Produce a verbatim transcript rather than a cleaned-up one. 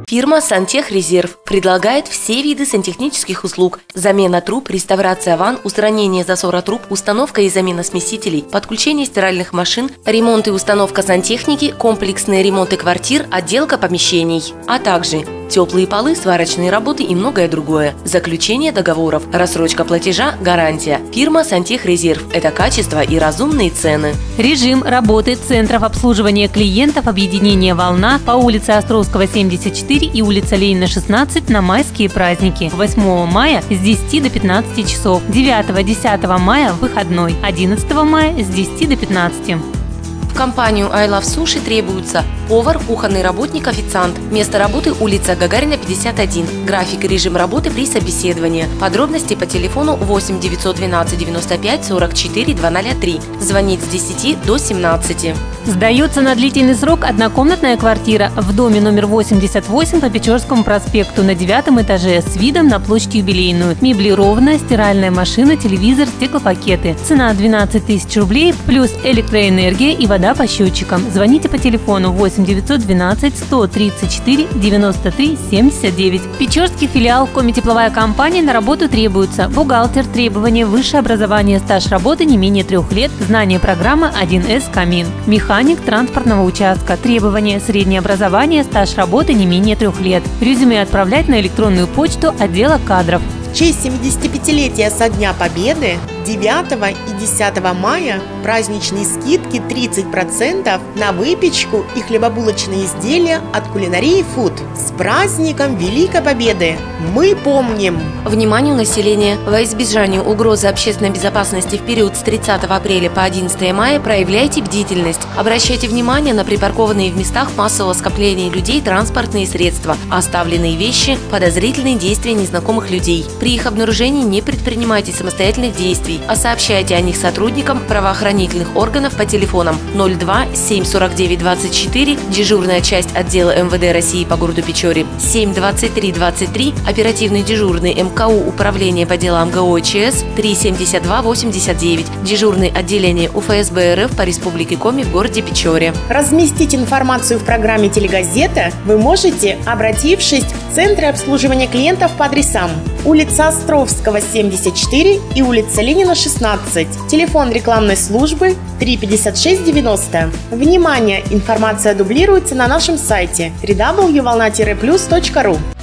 Фирма «Сантехрезерв» предлагает все виды сантехнических услуг: замена труб, реставрация ванн, устранение засора труб, установка и замена смесителей, подключение стиральных машин, ремонт и установка сантехники, комплексные ремонты квартир, отделка помещений, а также теплые полы, сварочные работы и многое другое. Заключение договоров, рассрочка платежа, гарантия. Фирма «Сантехрезерв» – это качество и разумные цены. Режим работы центров обслуживания клиентов объединения «Волна» по улице Островского, семьдесят четыре и улица Ленина, шестнадцать на майские праздники. восьмого мая с десяти до пятнадцати часов, девятого-десятого мая выходной, одиннадцатого мая с десяти до пятнадцати. В компанию «I Love Sushi» требуются повар, кухонный работник, официант. Место работы – улица Гагарина, пятьдесят один. График и режим работы при собеседовании. Подробности по телефону восемь девятьсот двенадцать девяносто пять сорок четыре двести три. Звонить с десяти до семнадцати. Сдается на длительный срок однокомнатная квартира в доме номер восемьдесят восемь по Печорскому проспекту на девятом этаже с видом на площадь Юбилейную. Меблированная, стиральная машина, телевизор, стеклопакеты. Цена двенадцать тысяч рублей плюс электроэнергия и вода по счетчикам. Звоните по телефону восемь девятьсот двенадцать сто тридцать четыре девяносто три семьдесят девять. Печорский филиал Коми-тепловая компания на работу требуется: бухгалтер, требования, высшее образование, стаж работы не менее трех лет, знание программы один эс Камин. Механик транспортного участка, требования, среднее образование, стаж работы не менее трех лет. Резюме отправлять на электронную почту отдела кадров. В честь семидесятипятилетия со Дня Победы девятого и десятого мая праздничные скидки тридцать процентов на выпечку и хлебобулочные изделия от Кулинарии Фуд. С праздником Великой Победы! Мы помним! Вниманию населения! Во избежание угрозы общественной безопасности в период с тридцатого апреля по одиннадцатое мая проявляйте бдительность. Обращайте внимание на припаркованные в местах массового скопления людей транспортные средства, оставленные вещи, подозрительные действия незнакомых людей. При их обнаружении не предпринимайте самостоятельных действий, а сообщайте о них сотрудникам правоохранительных органов по телефонам ноль два семь сорок девять двадцать четыре, дежурная часть отдела эм вэ дэ России по городу Печоре, семь двадцать три двадцать три, оперативный дежурный эм ка у Управления по делам гэ о и че эс, три семьдесят два восемьдесят девять, дежурный отделение у эф эс бэ эр эф по Республике Коми в городе Печоре. Разместить информацию в программе «Телегазета» вы можете, обратившись в Центры обслуживания клиентов по адресам: улица Островского, семьдесят четыре и улица Ленина, шестнадцать. Телефон рекламной службы три пятьдесят шесть девяносто. Внимание! Информация дублируется на нашем сайте дабл ю дабл ю дабл ю точка волна тире плюс точка ру.